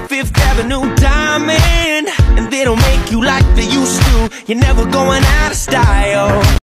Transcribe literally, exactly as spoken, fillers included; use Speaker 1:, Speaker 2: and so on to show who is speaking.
Speaker 1: Fifth Avenue diamond, and they don't make you like they used to. You're never going out of style.